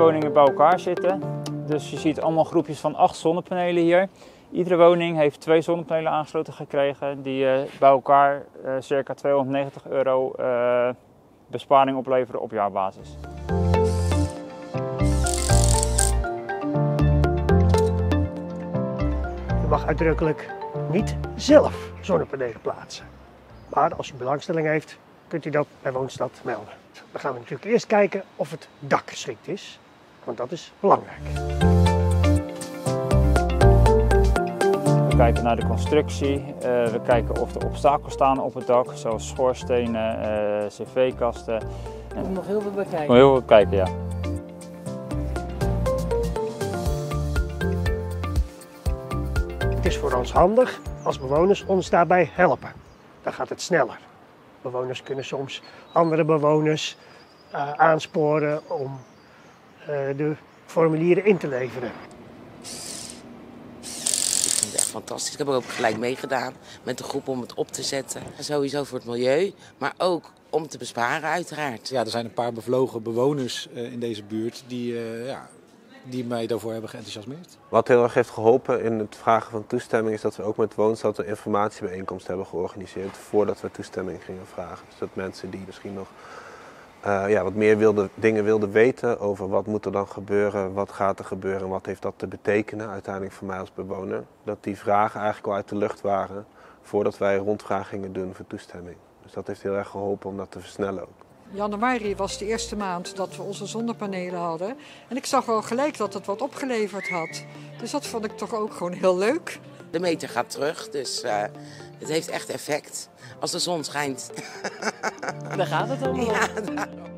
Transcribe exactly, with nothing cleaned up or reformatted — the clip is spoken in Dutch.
woningen bij elkaar zitten. Dus je ziet allemaal groepjes van acht zonnepanelen hier. Iedere woning heeft twee zonnepanelen aangesloten gekregen die uh, bij elkaar uh, circa tweehonderdnegentig euro uh, besparing opleveren op jaarbasis. Je mag uitdrukkelijk niet zelf zonnepanelen plaatsen. Maar als u belangstelling heeft, kunt u dat bij Woonstad melden. Dan gaan we natuurlijk eerst kijken of het dak geschikt is, want dat is belangrijk. We kijken naar de constructie, uh, we kijken of er obstakels staan op het dak, zoals schoorstenen, uh, cv-kasten. Er moet nog heel veel bekijken. Nog heel veel kijken, ja. Het is voor ons handig als bewoners ons daarbij helpen. Dan gaat het sneller. Bewoners kunnen soms andere bewoners uh, aansporen om uh, de formulieren in te leveren. Ik vind het echt fantastisch. Ik heb er ook gelijk meegedaan met de groep om het op te zetten. Sowieso voor het milieu, maar ook om te besparen uiteraard. Ja, er zijn een paar bevlogen bewoners uh, in deze buurt die, uh, ja, die mij daarvoor hebben geenthousiasmeerd. Wat heel erg heeft geholpen in het vragen van toestemming is dat we ook met Woonstad een informatiebijeenkomst hebben georganiseerd voordat we toestemming gingen vragen. Dus dat mensen die misschien nog uh, ja, wat meer wilde, dingen wilden weten over wat moet er dan gebeuren, wat gaat er gebeuren en wat heeft dat te betekenen uiteindelijk voor mij als bewoner. Dat die vragen eigenlijk al uit de lucht waren voordat wij rondvraag gingen doen voor toestemming. Dus dat heeft heel erg geholpen om dat te versnellen ook. Januari was de eerste maand dat we onze zonnepanelen hadden. En ik zag wel gelijk dat het wat opgeleverd had. Dus dat vond ik toch ook gewoon heel leuk. De meter gaat terug, dus uh, het heeft echt effect. Als de zon schijnt. Daar gaat het allemaal. Ja, daarom.